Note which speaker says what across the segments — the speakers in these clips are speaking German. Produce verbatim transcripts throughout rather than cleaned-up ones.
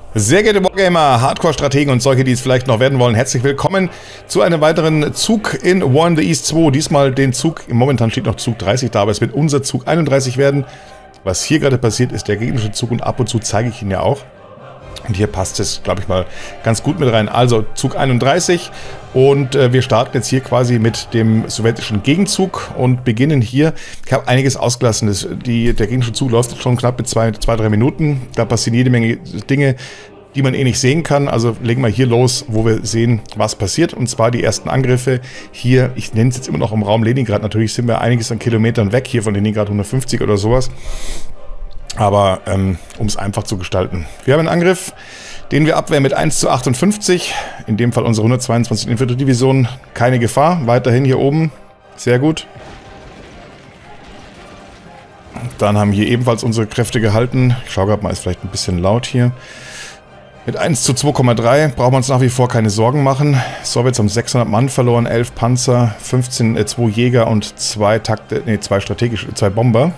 Speaker 1: Sehr geehrte Wargamer, Hardcore-Strategen und solche, die es vielleicht noch werden wollen, herzlich willkommen zu einem weiteren Zug in War in the East zwei. Diesmal den Zug, momentan steht noch Zug dreißig da, aber es wird unser Zug einunddreißig werden. Was hier gerade passiert, ist der gegnerische Zug und ab und zu zeige ich ihn ja auch. Und hier passt es, glaube ich mal, ganz gut mit rein. Also Zug einunddreißig und äh, wir starten jetzt hier quasi mit dem sowjetischen Gegenzug und beginnen hier. Ich habe einiges ausgelassen. Das, die, der gegnerische Zug läuft schon knapp mit zwei, zwei, drei Minuten. Da passieren jede Menge Dinge, die man eh nicht sehen kann. Also legen wir hier los, wo wir sehen, was passiert. Und zwar die ersten Angriffe hier. Ich nenne es jetzt immer noch im Raum Leningrad. Natürlich sind wir einiges an Kilometern weg hier von Leningrad, hundertfünfzig oder sowas. Aber ähm, um es einfach zu gestalten. Wir haben einen Angriff, den wir abwehren mit eins zu achtundfünfzig. In dem Fall unsere hundertzweiundzwanzig Infanteriedivision. Keine Gefahr. Weiterhin hier oben. Sehr gut. Dann haben hier ebenfalls unsere Kräfte gehalten. Ich schaue gerade mal, ist vielleicht ein bisschen laut hier. Mit eins zu zwei Komma drei brauchen wir uns nach wie vor keine Sorgen machen. Sowjets haben sechshundert Mann verloren, elf Panzer, fünfzehn, äh, zwei Jäger und zwei Takte, nee, zwei strategische, zwei Bomber.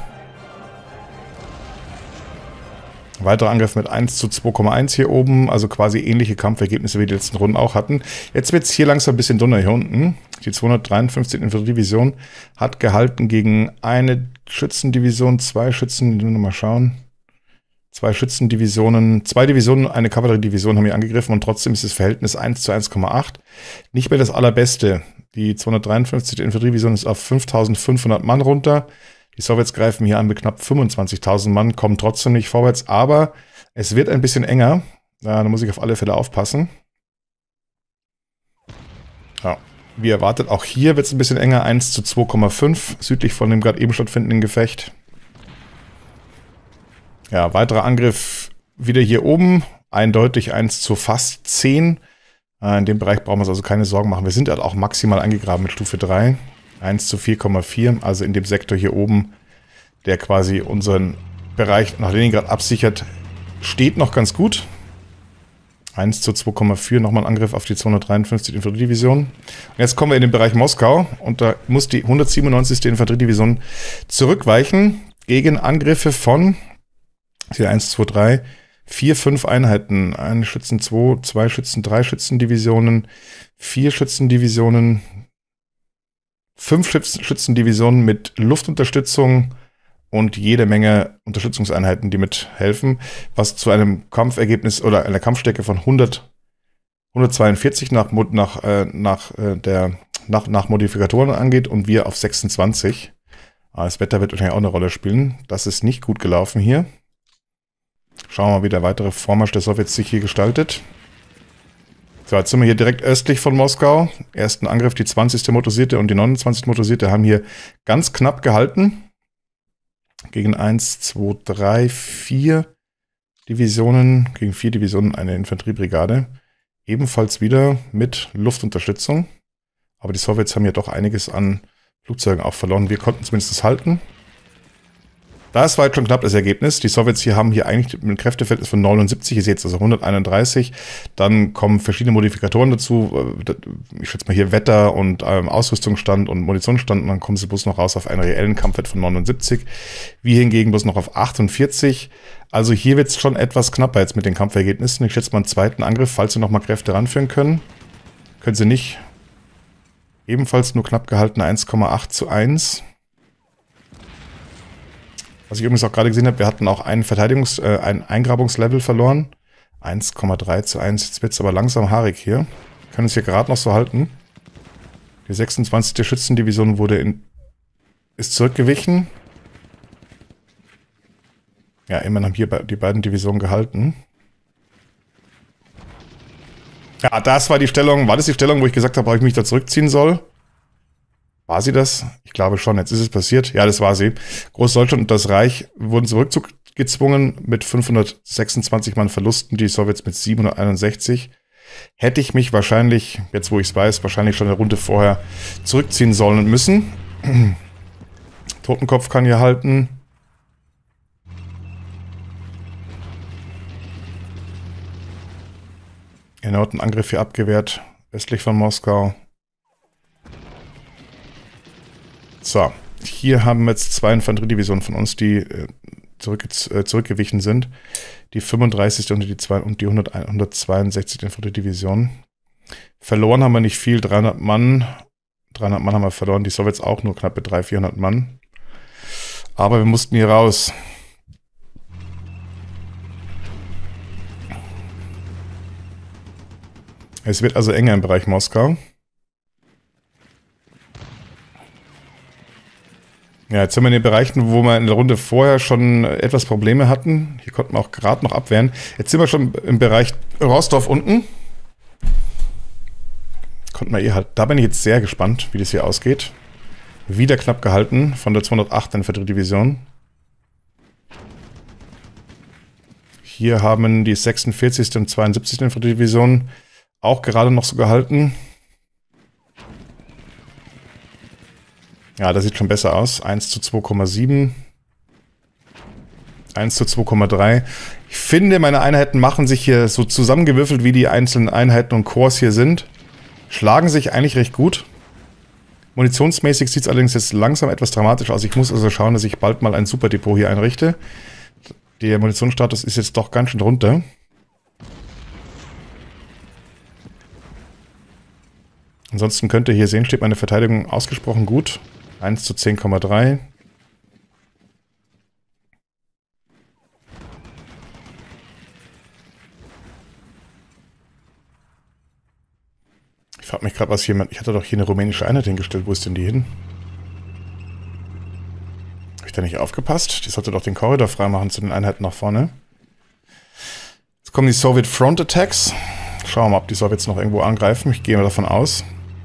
Speaker 1: Weiterer Angriff mit eins zu zwei Komma eins hier oben, also quasi ähnliche Kampfergebnisse wie die letzten Runden auch hatten. Jetzt wird es hier langsam ein bisschen dünner hier unten. Die zweihundertdreiundfünfzigste Infanteriedivision hat gehalten gegen eine Schützendivision, zwei Schützen, mal schauen. Zwei Schützendivisionen, zwei Divisionen, eine Kavalleriedivision haben hier angegriffen und trotzdem ist das Verhältnis eins zu eins Komma acht. Nicht mehr das allerbeste. Die zweihundertdreiundfünfzigste Infanteriedivision ist auf fünftausendfünfhundert Mann runter. Die Sowjets greifen hier an mit knapp fünfundzwanzigtausend Mann, kommen trotzdem nicht vorwärts, aber es wird ein bisschen enger. Da muss ich auf alle Fälle aufpassen. Ja, wie erwartet, auch hier wird es ein bisschen enger, eins zu zwei Komma fünf, südlich von dem gerade eben stattfindenden Gefecht. Ja, weiterer Angriff wieder hier oben, eindeutig eins zu fast zehn. In dem Bereich brauchen wir uns also keine Sorgen machen. Wir sind halt auch maximal eingegraben mit Stufe drei. eins zu vier Komma vier, also in dem Sektor hier oben, der quasi unseren Bereich nach Leningrad absichert, steht noch ganz gut. eins zu zwei Komma vier, nochmal ein Angriff auf die zweihundertdreiundfünfzigste Infanteriedivision. Und jetzt kommen wir in den Bereich Moskau und da muss die hundertsiebenundneunzigste Infanteriedivision zurückweichen gegen Angriffe von hier eins, zwei, drei, vier, fünf Einheiten. Eine Schützen zwei, zwei Schützen, drei Schützendivisionen, vier Schützendivisionen, fünf Schützendivisionen mit Luftunterstützung und jede Menge Unterstützungseinheiten, die mithelfen, was zu einem Kampfergebnis oder einer Kampfstärke von hundert, hundertzweiundvierzig nach, nach, äh, nach, äh, der, nach, nach Modifikatoren angeht und wir auf sechsundzwanzig. Aber das Wetter wird wahrscheinlich auch eine Rolle spielen. Das ist nicht gut gelaufen hier. Schauen wir mal, wie der weitere Vormarsch der Sowjets sich hier gestaltet. So, jetzt sind wir hier direkt östlich von Moskau. Ersten Angriff, die zwanzigste Motorisierte und die neunundzwanzigste Motorisierte haben hier ganz knapp gehalten. Gegen eins, zwei, drei, vier Divisionen, gegen vier Divisionen eine Infanteriebrigade. Ebenfalls wieder mit Luftunterstützung. Aber die Sowjets haben ja doch einiges an Flugzeugen auch verloren. Wir konnten zumindest das halten. Das war jetzt schon knapp das Ergebnis. Die Sowjets hier haben hier eigentlich ein Kräfteverhältnis von neunundsiebzig, ihr seht es also hunderteinunddreißig. Dann kommen verschiedene Modifikatoren dazu. Ich schätze mal hier Wetter und ähm, Ausrüstungsstand und Munitionsstand. Und dann kommen sie bloß noch raus auf einen reellen Kampfwert von neunundsiebzig. Wir hingegen bloß noch auf achtundvierzig. Also hier wird es schon etwas knapper jetzt mit den Kampfergebnissen. Ich schätze mal einen zweiten Angriff, falls sie nochmal Kräfte ranführen können. Können sie nicht. Ebenfalls nur knapp gehalten, eins Komma acht zu eins. Was ich übrigens auch gerade gesehen habe, wir hatten auch einen Verteidigungs-, äh, ein Eingrabungslevel verloren. eins Komma drei zu eins. Jetzt wird es aber langsam haarig hier. Wir können es hier gerade noch so halten. Die sechsundzwanzigste Schützendivision wurde in, ist zurückgewichen. Ja, immerhin haben hier die beiden Divisionen gehalten. Ja, das war die Stellung. War das die Stellung, wo ich gesagt habe, ob ich mich da zurückziehen soll? War sie das? Ich glaube schon. Jetzt ist es passiert. Ja, das war sie. Großdeutschland und das Reich wurden zum Rückzug gezwungen mit fünfhundertsechsundzwanzig Mann Verlusten, die Sowjets mit siebenhunderteinundsechzig. Hätte ich mich wahrscheinlich, jetzt wo ich es weiß, wahrscheinlich schon eine Runde vorher zurückziehen sollen und müssen. Totenkopf kann hier halten. Erneuten Angriff hier abgewehrt, östlich von Moskau. So, hier haben wir jetzt zwei Infanteriedivisionen von uns, die äh, zurück, äh, zurückgewichen sind. Die fünfunddreißigste und die, zwei, und die hundertzweiundsechzigste Infanteriedivision. Verloren haben wir nicht viel, dreihundert Mann. dreihundert Mann haben wir verloren, die Sowjets auch nur knappe dreihundert, vierhundert Mann. Aber wir mussten hier raus. Es wird also enger im Bereich Moskau. Ja, jetzt sind wir in den Bereichen, wo wir in der Runde vorher schon etwas Probleme hatten. Hier konnten wir auch gerade noch abwehren. Jetzt sind wir schon im Bereich Rostov unten. Konnten wir eh halt. Da bin ich jetzt sehr gespannt, wie das hier ausgeht. Wieder knapp gehalten von der zweihundertacht Infanteriedivision. Hier haben die sechsundvierzigste und zweiundsiebzigste Infanteriedivision auch gerade noch so gehalten. Ja, das sieht schon besser aus. eins zu zwei Komma sieben. eins zu zwei Komma drei. Ich finde, meine Einheiten machen sich hier so zusammengewürfelt, wie die einzelnen Einheiten und Korps hier sind. Schlagen sich eigentlich recht gut. Munitionsmäßig sieht es allerdings jetzt langsam etwas dramatisch aus. Ich muss also schauen, dass ich bald mal ein Superdepot hier einrichte. Der Munitionsstatus ist jetzt doch ganz schön runter. Ansonsten könnt ihr hier sehen, steht meine Verteidigung ausgesprochen gut. eins zu zehn Komma drei. Ich frage mich gerade, was hier... Ich hatte doch hier eine rumänische Einheit hingestellt. Wo ist denn die hin? Habe ich da nicht aufgepasst? Die sollte doch den Korridor freimachen zu den Einheiten nach vorne. Jetzt kommen die Soviet Front Attacks. Schauen wir mal, ob die Sowjets noch irgendwo angreifen. Ich gehe mal davon aus.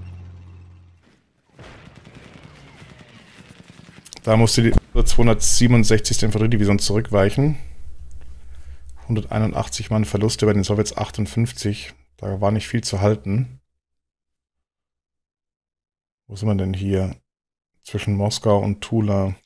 Speaker 1: Da musste die zweihundertsiebenundsechzigste Infanteriedivision zurückweichen. hunderteinundachtzig Mann Verluste bei den Sowjets achtundfünfzig. Da war nicht viel zu halten. Wo sind wir denn hier? Zwischen Moskau und Tula.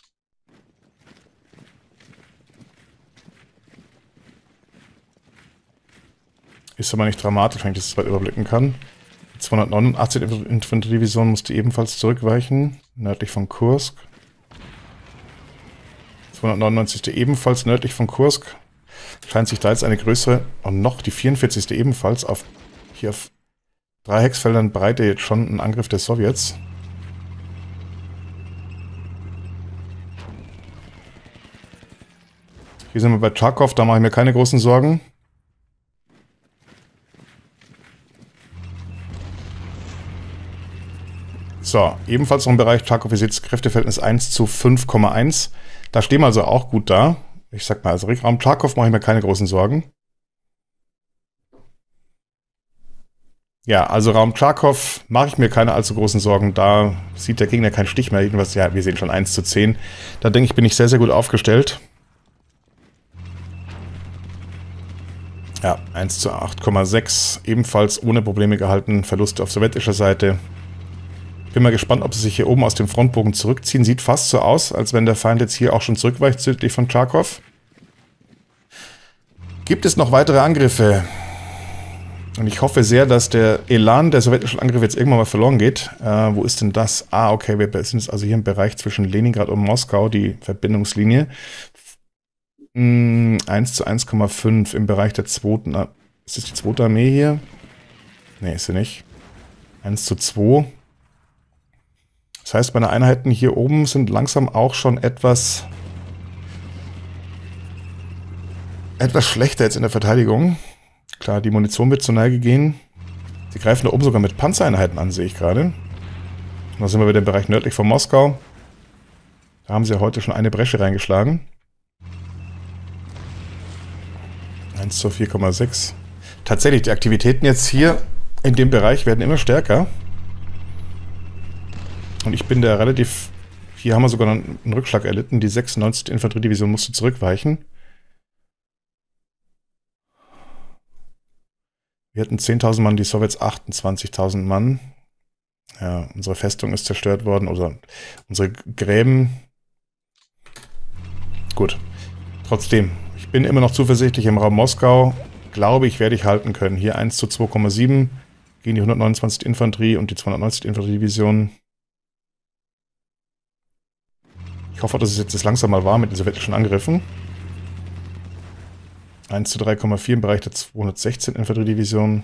Speaker 1: Ist aber nicht dramatisch, wenn ich das weit überblicken kann. Die zweihundertneunundachtzigste Infanteriedivision musste ebenfalls zurückweichen, nördlich von Kursk. zweihundertneunundneunzigste ebenfalls nördlich von Kursk. Scheint sich da jetzt eine größere, und noch die vierundvierzigste ebenfalls, auf hier auf drei Hexfeldern breite jetzt schon ein Angriff der Sowjets. Hier sind wir bei Charkow, da mache ich mir keine großen Sorgen. So, ebenfalls noch im Bereich Charkow, ihr seht, Kräfteverhältnis eins zu fünf Komma eins. Da stehen wir also auch gut da. Ich sag mal, also Raum Charkow mache ich mir keine großen Sorgen. Ja, also Raum Charkow mache ich mir keine allzu großen Sorgen. Da sieht der Gegner keinen Stich mehr. Jedenfalls, ja, wir sehen schon eins zu zehn. Da denke ich, bin ich sehr, sehr gut aufgestellt. Ja, eins zu acht Komma sechs. Ebenfalls ohne Probleme gehalten. Verluste auf sowjetischer Seite. Bin mal gespannt, ob sie sich hier oben aus dem Frontbogen zurückziehen. Sieht fast so aus, als wenn der Feind jetzt hier auch schon zurückweicht südlich von Charkow. Gibt es noch weitere Angriffe? Und ich hoffe sehr, dass der Elan der sowjetischen Angriffe jetzt irgendwann mal verloren geht. Äh, wo ist denn das? Ah, okay, wir sind jetzt also hier im Bereich zwischen Leningrad und Moskau, die Verbindungslinie. Hm, eins zu eins Komma fünf im Bereich der zweiten... Ist das die zweite Armee hier? Ne, ist sie nicht. eins zu zwei. Das heißt, meine Einheiten hier oben sind langsam auch schon etwas... etwas schlechter jetzt in der Verteidigung. Klar, die Munition wird zur Neige gehen. Sie greifen da oben sogar mit Panzereinheiten an, sehe ich gerade. Da sind wir wieder im Bereich nördlich von Moskau. Da haben sie ja heute schon eine Bresche reingeschlagen. eins zu vier Komma sechs. Tatsächlich, die Aktivitäten jetzt hier in dem Bereich werden immer stärker. Und ich bin da relativ... Hier haben wir sogar einen Rückschlag erlitten. Die sechsundneunzigste Infanteriedivision musste zurückweichen. Wir hatten zehntausend Mann, die Sowjets achtundzwanzigtausend Mann. Ja, unsere Festung ist zerstört worden, oder unsere Gräben. Gut. Trotzdem, ich bin immer noch zuversichtlich im Raum Moskau. Glaube ich, werde ich halten können. Hier eins zu zwei Komma sieben gegen die hundertneunundzwanzigste Infanterie und die zweihundertneunzigste Infanteriedivision. Ich hoffe, dass es jetzt langsam mal war mit den sowjetischen Angriffen. eins zu drei Komma vier im Bereich der zweihundertsechzehn Infanteriedivision.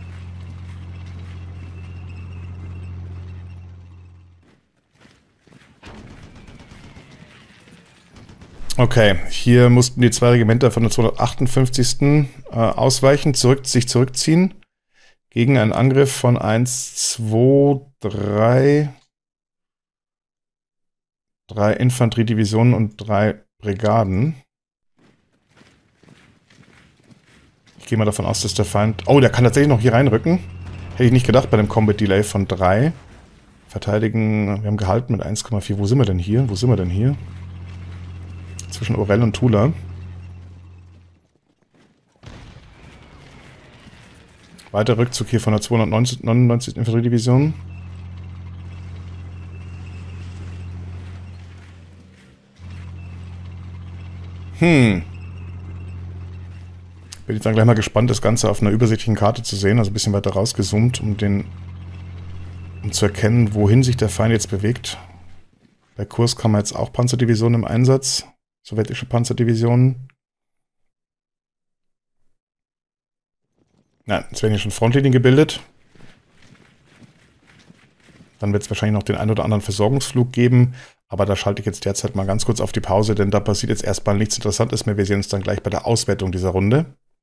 Speaker 1: Okay, hier mussten die zwei Regimenter von der zweihundertachtundfünfzigsten Äh, ausweichen, zurück, sich zurückziehen. Gegen einen Angriff von eins, zwei, drei, drei Infanteriedivisionen und drei Brigaden. Ich gehe mal davon aus, dass der Feind... Oh, der kann tatsächlich noch hier reinrücken. Hätte ich nicht gedacht bei dem Combat Delay von drei. Verteidigen, wir haben gehalten mit eins Komma vier. Wo sind wir denn hier? Wo sind wir denn hier? Zwischen Orel und Tula. Weiter Rückzug hier von der zweihundertneunundneunzigsten Infanteriedivision. Hm. Bin jetzt dann gleich mal gespannt, das Ganze auf einer übersichtlichen Karte zu sehen, also ein bisschen weiter rausgezoomt, um den, um zu erkennen, wohin sich der Feind jetzt bewegt. Bei Kursk haben wir jetzt auch Panzerdivisionen im Einsatz, sowjetische Panzerdivisionen. Ja, jetzt werden hier schon Frontlinien gebildet. Dann wird es wahrscheinlich noch den einen oder anderen Versorgungsflug geben. Aber da schalte ich jetzt derzeit mal ganz kurz auf die Pause, denn da passiert jetzt erstmal nichts Interessantes mehr. Wir sehen uns dann gleich bei der Auswertung dieser Runde.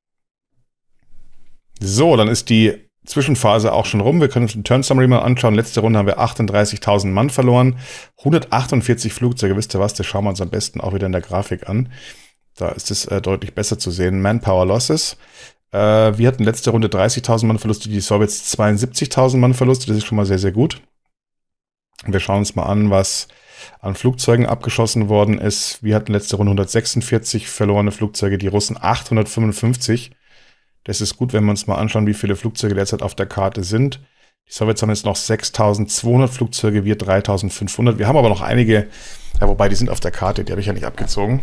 Speaker 1: So, dann ist die Zwischenphase auch schon rum. Wir können uns den Turn Summary mal anschauen. Letzte Runde haben wir achtunddreißigtausend Mann verloren. hundertachtundvierzig Flugzeuge, wisst ihr was? Das schauen wir uns am besten auch wieder in der Grafik an. Da ist es äh, deutlich besser zu sehen. Manpower Losses. Äh, wir hatten letzte Runde dreißigtausend Mann Verluste, die Sowjets zweiundsiebzigtausend Mann Verluste. Das ist schon mal sehr, sehr gut. Wir schauen uns mal an, was an Flugzeugen abgeschossen worden ist. Wir hatten letzte Runde hundertsechsundvierzig verlorene Flugzeuge, die Russen achthundertfünfundfünfzig. Das ist gut, wenn wir uns mal anschauen, wie viele Flugzeuge derzeit auf der Karte sind. Die Sowjets haben jetzt noch sechstausendzweihundert Flugzeuge, wir dreitausendfünfhundert. Wir haben aber noch einige, ja, wobei die sind auf der Karte, die habe ich ja nicht abgezogen.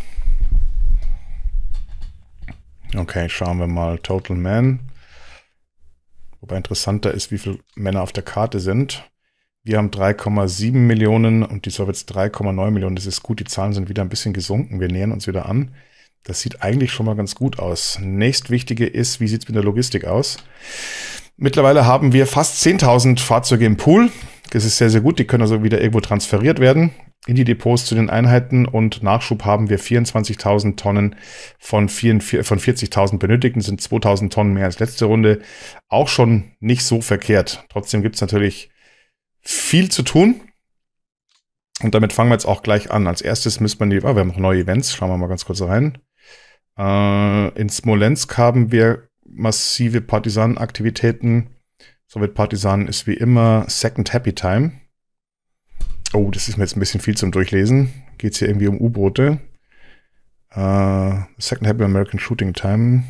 Speaker 1: Okay, schauen wir mal Total Man. Wobei interessanter ist, wie viele Männer auf der Karte sind. Wir haben drei Komma sieben Millionen und die Sowjets drei Komma neun Millionen. Das ist gut, die Zahlen sind wieder ein bisschen gesunken. Wir nähern uns wieder an. Das sieht eigentlich schon mal ganz gut aus. Nächstwichtige ist, wie sieht es mit der Logistik aus? Mittlerweile haben wir fast zehntausend Fahrzeuge im Pool. Das ist sehr, sehr gut. Die können also wieder irgendwo transferiert werden in die Depots zu den Einheiten. Und Nachschub haben wir vierundzwanzigtausend Tonnen von, von vierzigtausend benötigten. Das sind zweitausend Tonnen mehr als letzte Runde. Auch schon nicht so verkehrt. Trotzdem gibt es natürlich viel zu tun. Und damit fangen wir jetzt auch gleich an. Als erstes müssen wir die... Oh, wir haben noch neue Events. Schauen wir mal ganz kurz rein. Äh, in Smolensk haben wir massive Partisanenaktivitäten. Sowjetpartisanen ist wie immer Second Happy Time. Oh, das ist mir jetzt ein bisschen viel zum Durchlesen. Geht es hier irgendwie um U-Boote. Äh, Second Happy American Shooting Time.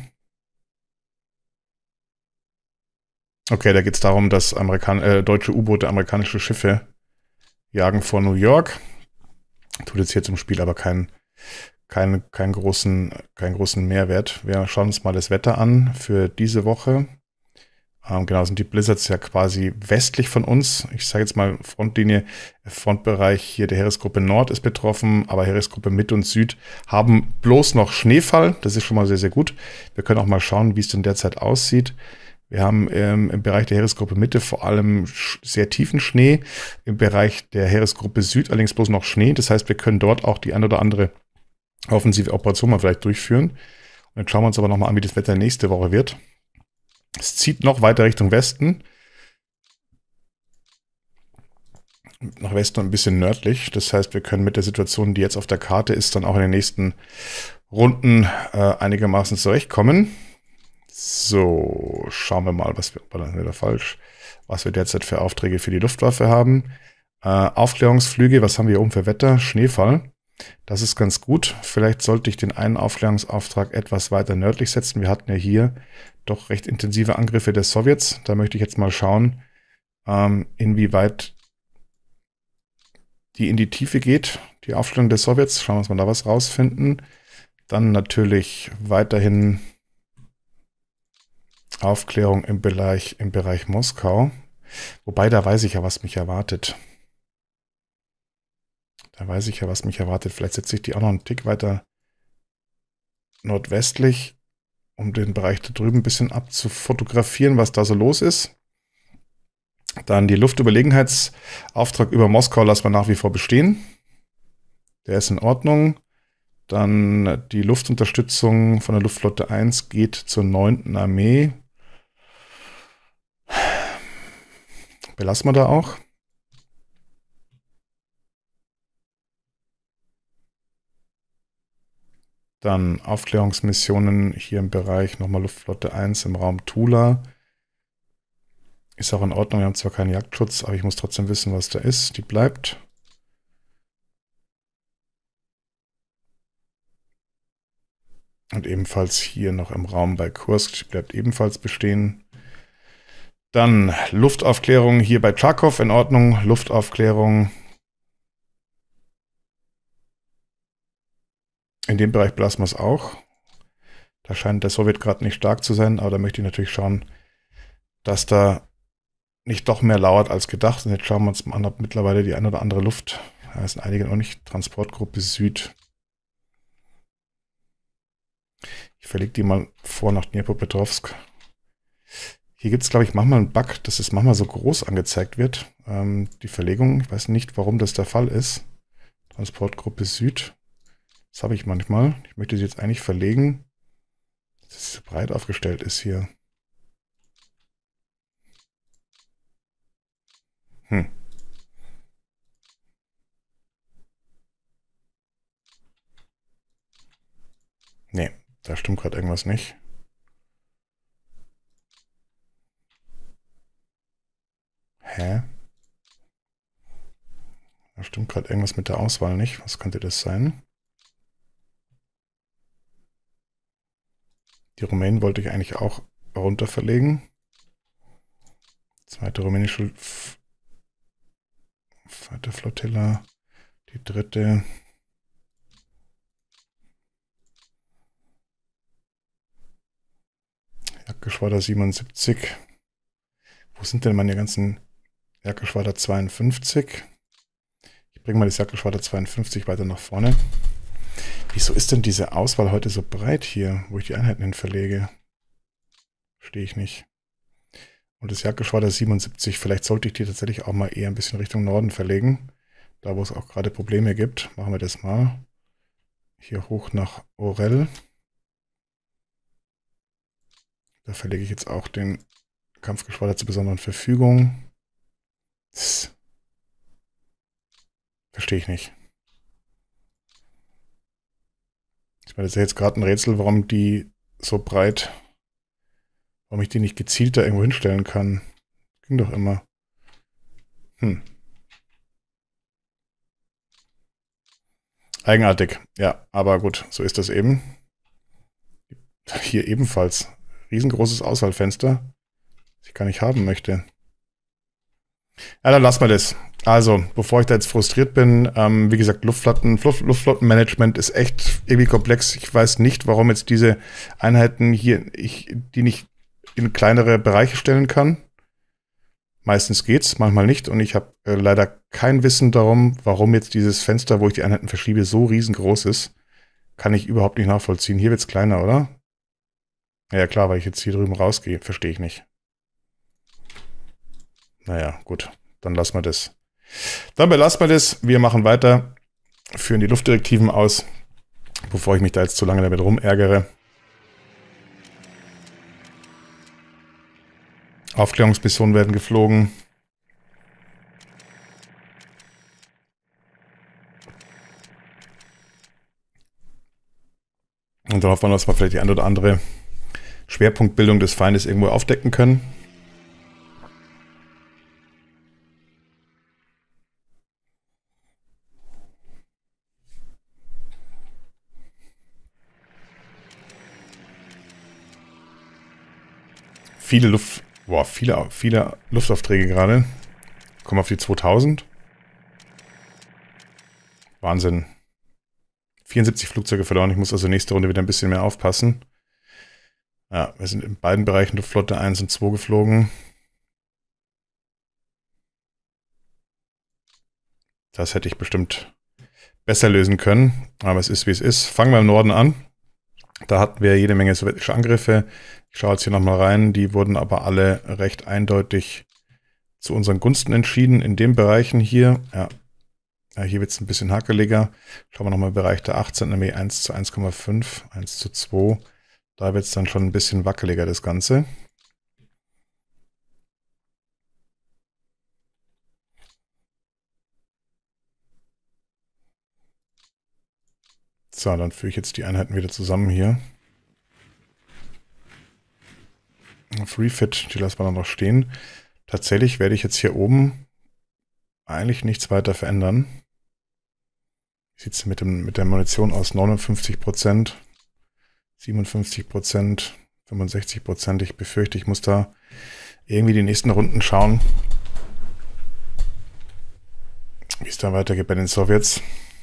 Speaker 1: Okay, da geht es darum, dass Amerikan äh, deutsche U-Boote amerikanische Schiffe jagen vor New York. Tut jetzt hier zum Spiel aber keinen kein, kein großen, keinen großen Mehrwert. Wir schauen uns mal das Wetter an für diese Woche. Ähm, genau, sind die Blizzards ja quasi westlich von uns. Ich sage jetzt mal Frontlinie, Frontbereich hier der Heeresgruppe Nord ist betroffen, aber Heeresgruppe Mitte und Süd haben bloß noch Schneefall. Das ist schon mal sehr, sehr gut. Wir können auch mal schauen, wie es denn derzeit aussieht. Wir haben ähm, im Bereich der Heeresgruppe Mitte vor allem sehr tiefen Schnee, im Bereich der Heeresgruppe Süd allerdings bloß noch Schnee. Das heißt, wir können dort auch die ein oder andere offensive Operation mal vielleicht durchführen. Und dann schauen wir uns aber nochmal an, wie das Wetter nächste Woche wird. Es zieht noch weiter Richtung Westen. Nach Westen und ein bisschen nördlich. Das heißt, wir können mit der Situation, die jetzt auf der Karte ist, dann auch in den nächsten Runden äh, einigermaßen zurechtkommen. So, schauen wir mal, was wir, dann wieder falsch, was wir derzeit für Aufträge für die Luftwaffe haben. Äh, Aufklärungsflüge, was haben wir hier oben für Wetter? Schneefall. Das ist ganz gut. Vielleicht sollte ich den einen Aufklärungsauftrag etwas weiter nördlich setzen. Wir hatten ja hier doch recht intensive Angriffe der Sowjets. Da möchte ich jetzt mal schauen, ähm, inwieweit die in die Tiefe geht, die Aufstellung der Sowjets. Schauen wir uns mal da was rausfinden. Dann natürlich weiterhin Aufklärung im Bereich, im Bereich Moskau. Wobei, da weiß ich ja, was mich erwartet. Da weiß ich ja, was mich erwartet. Vielleicht setze ich die auch noch einen Tick weiter nordwestlich, um den Bereich da drüben ein bisschen abzufotografieren, was da so los ist. Dann die Luftüberlegenheitsauftrag über Moskau lassen wir nach wie vor bestehen. Der ist in Ordnung. Dann die Luftunterstützung von der Luftflotte eins geht zur neunten Armee. Belassen wir da auch. Dann Aufklärungsmissionen hier im Bereich nochmal Luftflotte eins im Raum Tula. Ist auch in Ordnung, wir haben zwar keinen Jagdschutz, aber ich muss trotzdem wissen, was da ist. Die bleibt. Und ebenfalls hier noch im Raum bei Kursk, die bleibt ebenfalls bestehen. Dann Luftaufklärung hier bei Charkow in Ordnung. Luftaufklärung. In dem Bereich belassen wir es auch. Da scheint der Sowjet gerade nicht stark zu sein, aber da möchte ich natürlich schauen, dass da nicht doch mehr lauert als gedacht. Und jetzt schauen wir uns mal an, ob mittlerweile die eine oder andere Luft, da sind einige noch nicht, Transportgruppe Süd. Ich verlege die mal vor nach Dnipropetrovsk. Hier gibt es, glaube ich, manchmal einen Bug, dass es manchmal so groß angezeigt wird. Ähm, die Verlegung, ich weiß nicht, warum das der Fall ist. Transportgruppe Süd. Das habe ich manchmal. Ich möchte sie jetzt eigentlich verlegen, dass sie so breit aufgestellt ist hier. Hm. Nee, da stimmt gerade irgendwas nicht. Hä? Da stimmt gerade irgendwas mit der Auswahl nicht. Was könnte das sein? Die Rumänen wollte ich eigentlich auch runter verlegen. Zweite rumänische F zweite Flottilla. Die dritte. Jagdgeschwader siebenundsiebzig. Wo sind denn meine ganzen Jagdgeschwader zweiundfünfzig? Ich bringe mal das Jagdgeschwader zweiundfünfzig weiter nach vorne. Wieso ist denn diese Auswahl heute so breit hier, wo ich die Einheiten hin verlege? Verstehe ich nicht. Und das Jagdgeschwader siebenundsiebzig, vielleicht sollte ich die tatsächlich auch mal eher ein bisschen Richtung Norden verlegen. Da, wo es auch gerade Probleme gibt. Machen wir das mal. Hier hoch nach Orel. Da verlege ich jetzt auch den Kampfgeschwader zur besonderen Verfügung. Das verstehe ich nicht. Ich meine, das ist ja jetzt gerade ein Rätsel, warum die so breit, warum ich die nicht gezielt da irgendwo hinstellen kann. Ging doch immer. Hm. Eigenartig. Ja, aber gut, so ist das eben. Hier ebenfalls. Riesengroßes Auswahlfenster, das ich gar nicht haben möchte. Ja, dann lassen wir das. Also, bevor ich da jetzt frustriert bin, ähm, wie gesagt, Luftflotten, Luft, Luftflottenmanagement ist echt irgendwie komplex. Ich weiß nicht, warum jetzt diese Einheiten hier, ich die nicht in kleinere Bereiche stellen kann. Meistens geht's, manchmal nicht. Und ich habe äh, leider kein Wissen darum, warum jetzt dieses Fenster, wo ich die Einheiten verschiebe, so riesengroß ist. Kann ich überhaupt nicht nachvollziehen. Hier wird's kleiner, oder? Ja klar, weil ich jetzt hier drüben rausgehe. Verstehe ich nicht. Naja, gut. Dann lassen wir das. Dann belassen wir das. Wir machen weiter. Führen die Luftdirektiven aus, bevor ich mich da jetzt zu lange damit rumärgere. Aufklärungsmissionen werden geflogen. Und dann hoffen wir, dass wir vielleicht die eine oder andere Schwerpunktbildung des Feindes irgendwo aufdecken können. Viele Luft, boah, viele, viele Luftaufträge gerade. Kommen auf die zweitausend. Wahnsinn. vierundsiebzig Flugzeuge verloren. Ich muss also nächste Runde wieder ein bisschen mehr aufpassen. Ja, wir sind in beiden Bereichen Luftflotte eins und zwei geflogen. Das hätte ich bestimmt besser lösen können. Aber es ist, wie es ist. Fangen wir im Norden an. Da hatten wir jede Menge sowjetische Angriffe. Ich schaue jetzt hier nochmal rein. Die wurden aber alle recht eindeutig zu unseren Gunsten entschieden. In den Bereichen hier, ja, ja hier wird es ein bisschen hakeliger. Schauen wir nochmal im Bereich der achtzehn Armee eins zu eins Komma fünf, eins zu zwei. Da wird es dann schon ein bisschen wackeliger, das Ganze. So, dann führe ich jetzt die Einheiten wieder zusammen hier. Auf Refit, die lassen wir dann noch stehen. Tatsächlich werde ich jetzt hier oben eigentlich nichts weiter verändern. Wie sieht es mit, mit der Munition aus? neunundfünfzig Prozent, siebenundfünfzig Prozent, fünfundsechzig Prozent. Ich befürchte, ich muss da irgendwie die nächsten Runden schauen, wie es da weitergeht bei den Sowjets.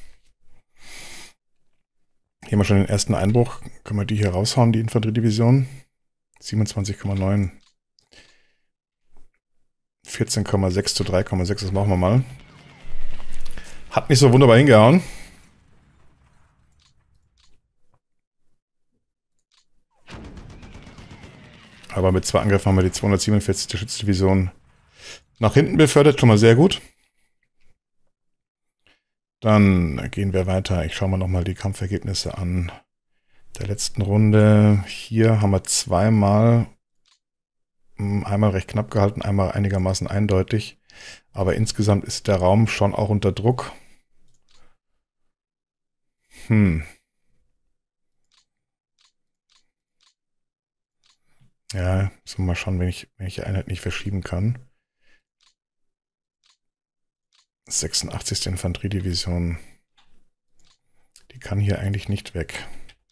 Speaker 1: Hier haben wir schon den ersten Einbruch. Können wir die hier raushauen, die Infanteriedivision? siebenundzwanzig Komma neun. vierzehn Komma sechs zu drei Komma sechs, das machen wir mal. Hat nicht so wunderbar hingehauen. Aber mit zwei Angriffen haben wir die zweihundertsiebenundvierzigste Schützendivision nach hinten befördert. Schon mal sehr gut. Dann gehen wir weiter. Ich schaue mir nochmal die Kampfergebnisse an der letzten Runde. Hier haben wir zweimal, einmal recht knapp gehalten, einmal einigermaßen eindeutig. Aber insgesamt ist der Raum schon auch unter Druck. Hm. Ja, müssen wir mal schauen, wenn ich, wenn ich die Einheit nicht verschieben kann. sechsundachtzigste Infanteriedivision. Die kann hier eigentlich nicht weg.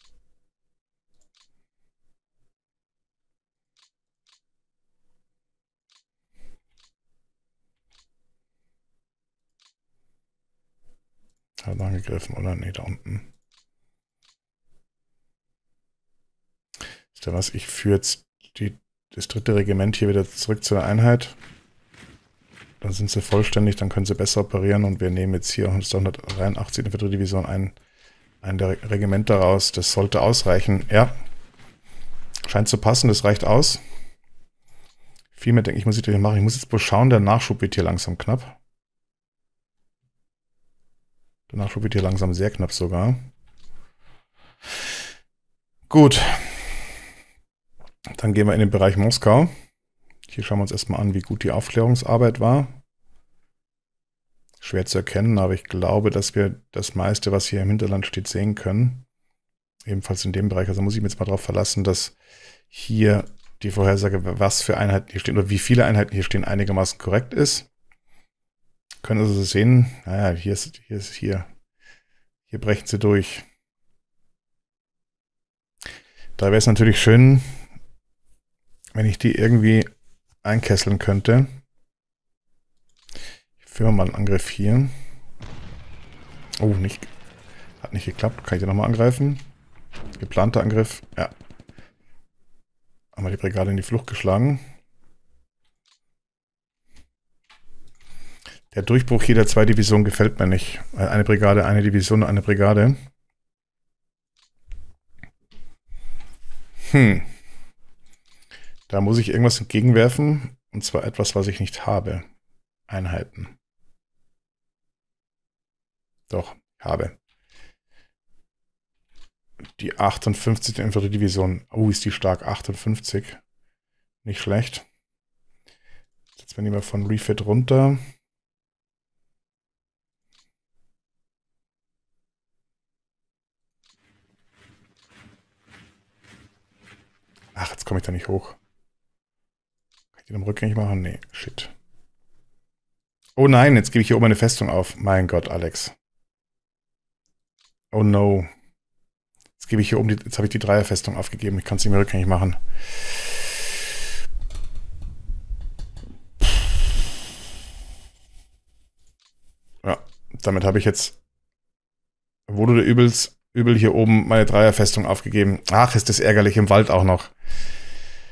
Speaker 1: Hat er angegriffen, oder? Ne, da unten. Ist da was? Ich führe jetzt die, das dritte Regiment hier wieder zurück zur Einheit. Dann sind sie vollständig, dann können sie besser operieren und wir nehmen jetzt hier hundertdreiundachtzig Infanteriedivision ein, ein der Regiment daraus. Das sollte ausreichen. Ja, scheint zu passen, das reicht aus. Viel mehr denke ich, muss ich machen. Ich muss jetzt bloß schauen, der Nachschub wird hier langsam knapp. Der Nachschub wird hier langsam sehr knapp sogar. Gut. Dann gehen wir in den Bereich Moskau. Hier schauen wir uns erstmal an, wie gut die Aufklärungsarbeit war. Schwer zu erkennen, aber ich glaube, dass wir das meiste, was hier im Hinterland steht, sehen können. Ebenfalls in dem Bereich. Also muss ich mich jetzt mal darauf verlassen, dass hier die Vorhersage, was für Einheiten hier stehen oder wie viele Einheiten hier stehen, einigermaßen korrekt ist. Können also sehen, naja, hier ist, hier ist, hier. Hier brechen sie durch. Da wäre es natürlich schön, wenn ich die irgendwie einkesseln könnte. Ich führe mal einen Angriff hier. Oh, nicht. Hat nicht geklappt. Kann ich den nochmal angreifen? Geplanter Angriff. Ja. Haben wir die Brigade in die Flucht geschlagen. Der Durchbruch hier der zwei Divisionen gefällt mir nicht. Eine Brigade, eine Division, eine Brigade. Hm. Da muss ich irgendwas entgegenwerfen. Und zwar etwas, was ich nicht habe. Einheiten. Doch, habe. Die achtundfünfzigste Infanteriedivision. Oh, ist die stark. achtundfünfzig. Nicht schlecht. Jetzt werden die mal von Refit runter. Ach, jetzt komme ich da nicht hoch. Kann ich den am Rückgängig machen? Nee, shit. Oh nein, jetzt gebe ich hier oben eine Festung auf. Mein Gott, Alex. Oh no. Jetzt gebe ich hier oben, die, jetzt habe ich die Dreierfestung aufgegeben. Ich kann es nicht mehr rückgängig machen. Ja, damit habe ich jetzt, wo du der übels, übel hier oben meine Dreierfestung aufgegeben. Ach, ist das ärgerlich im Wald auch noch.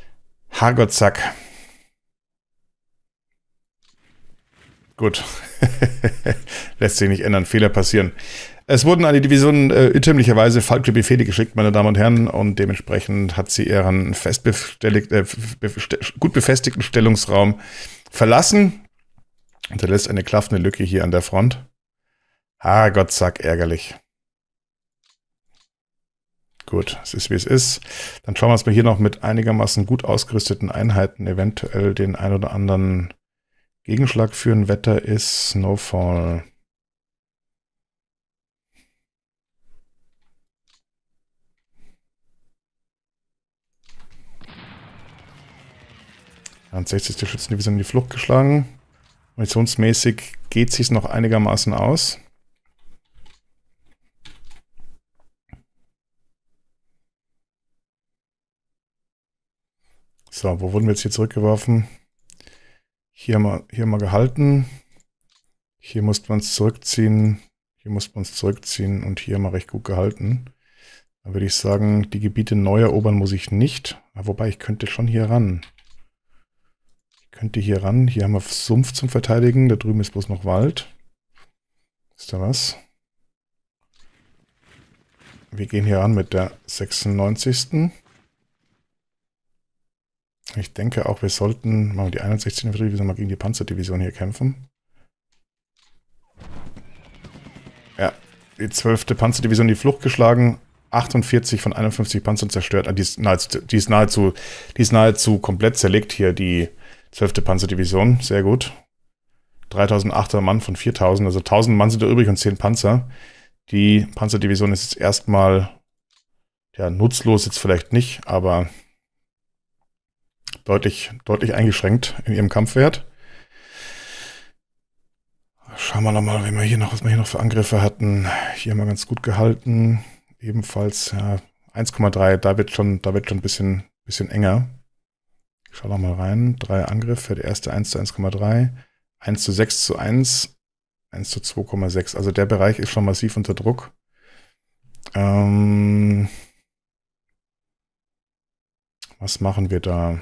Speaker 1: Herrgottsack. Gut. Lässt sich nicht ändern, Fehler passieren. Es wurden an die Division äh, irrtümlicherweise falsche Befehle geschickt, meine Damen und Herren, und dementsprechend hat sie ihren fest bestellig, äh, befeste gut befestigten Stellungsraum verlassen. Hinterlässt eine klaffende Lücke hier an der Front. Ah, Gott, sag ärgerlich. Gut, es ist wie es ist. Dann schauen wir uns mal hier noch mit einigermaßen gut ausgerüsteten Einheiten eventuell den ein oder anderen Gegenschlag führen. Wetter ist Snowfall. sechzigste Schützendivision in die Flucht geschlagen. Munitionsmäßig geht es sich noch einigermaßen aus. So, wo wurden wir jetzt hier zurückgeworfen? Hier haben wir, hier haben wir gehalten. Hier mussten wir uns zurückziehen. Hier mussten wir uns zurückziehen und hier haben wir recht gut gehalten. Dann würde ich sagen, die Gebiete neu erobern muss ich nicht. Wobei, ich könnte schon hier ran. Ich könnte hier ran. Hier haben wir Sumpf zum Verteidigen. Da drüben ist bloß noch Wald. Ist da was? Wir gehen hier ran mit der sechsundneunzigsten Ich denke auch, wir sollten mal die einundsechzigste Division mal gegen die Panzerdivision hier kämpfen. Ja, die zwölfte Panzerdivision die Flucht geschlagen. achtundvierzig von einundfünfzig Panzern zerstört. Die ist nahezu, die ist nahezu, die ist nahezu komplett zerlegt hier, die zwölfte Panzerdivision. Sehr gut. dreitausendachthundert Mann von viertausend. Also tausend Mann sind da übrig und zehn Panzer. Die Panzerdivision ist jetzt erstmal, ja, nutzlos jetzt vielleicht nicht, aber deutlich, deutlich eingeschränkt in ihrem Kampfwert. Schauen wir nochmal, wenn wir hier noch, was wir hier noch für Angriffe hatten. Hier haben wir ganz gut gehalten. Ebenfalls ja, eins Komma drei, da wird schon, da wird schon ein bisschen, bisschen enger. Ich schaue noch mal rein. Drei Angriffe, der erste eins zu eins Komma drei, eins zu sechs zu eins, eins zu zwei Komma sechs. Also der Bereich ist schon massiv unter Druck. Ähm, was machen wir da?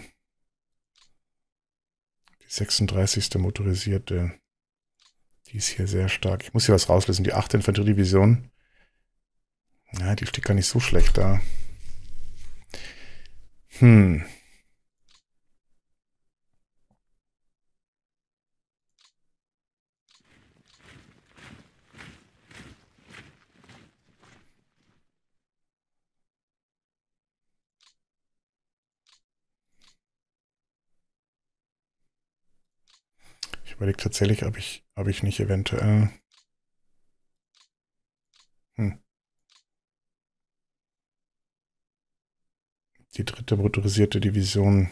Speaker 1: Die sechsunddreißigste motorisierte, die ist hier sehr stark. Ich muss hier was rauslesen. Die achte Infanteriedivision. Ja, die steht gar nicht so schlecht da. Hm. Ich überlege tatsächlich, ob ich, ob ich nicht eventuell... Hm. Die dritte motorisierte Division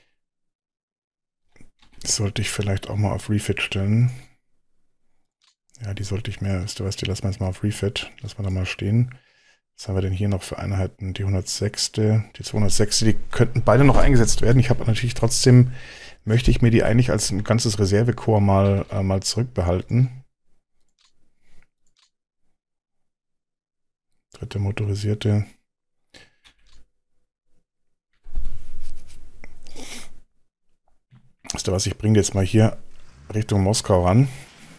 Speaker 1: sollte ich vielleicht auch mal auf Refit stellen. Ja, die sollte ich mir, wisst ihr was, die lassen wir jetzt mal auf Refit. Lassen wir da mal stehen. Was haben wir denn hier noch für Einheiten? Die hundertsechste, die zweihundertsechste, die könnten beide noch eingesetzt werden. Ich habe natürlich trotzdem, möchte ich mir die eigentlich als ein ganzes Reservekorps mal, äh, mal zurückbehalten. Dritte motorisierte. Wisst ihr was, ich bringe jetzt mal hier Richtung Moskau ran.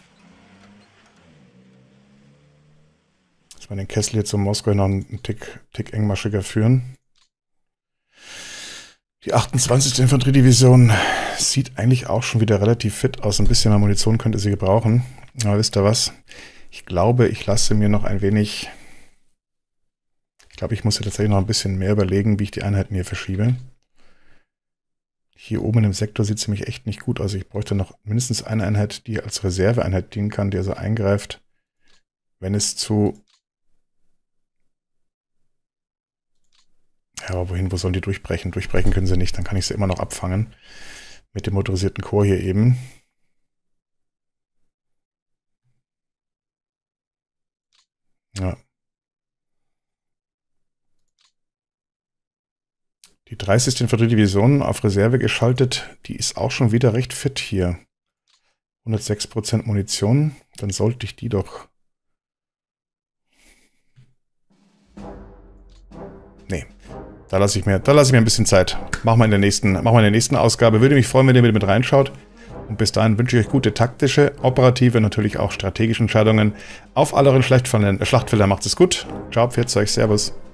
Speaker 1: Dass wir den Kessel hier zum Moskau noch einen Tick, Tick engmaschiger führen. Die achtundzwanzigste Infanteriedivision sieht eigentlich auch schon wieder relativ fit aus. Ein bisschen mehr Munition könnte sie gebrauchen. Aber wisst ihr was? Ich glaube, ich lasse mir noch ein wenig... Ich glaube, ich muss ja tatsächlich noch ein bisschen mehr überlegen, wie ich die Einheiten hier verschiebe. Hier oben im Sektor sieht es nämlich echt nicht gut aus. Ich bräuchte noch mindestens eine Einheit, die als Reserveeinheit dienen kann, die also eingreift, wenn es zu... Ja, aber wohin, wo sollen die durchbrechen? Durchbrechen können sie nicht, dann kann ich sie immer noch abfangen. Mit dem motorisierten Korps hier eben. Ja. Die dreißigste Infanteriedivision auf Reserve geschaltet, die ist auch schon wieder recht fit hier. hundertsechs Prozent Munition, dann sollte ich die doch... Nee, da lasse ich mir, da lasse ich mir ein bisschen Zeit. Machen wir in der nächsten, machen wir in der nächsten Ausgabe. Würde mich freuen, wenn ihr mit reinschaut. Und bis dahin wünsche ich euch gute taktische, operative, natürlich auch strategische Entscheidungen auf all euren Schlachtfeldern. Macht es gut. Ciao, pfiat euch, servus.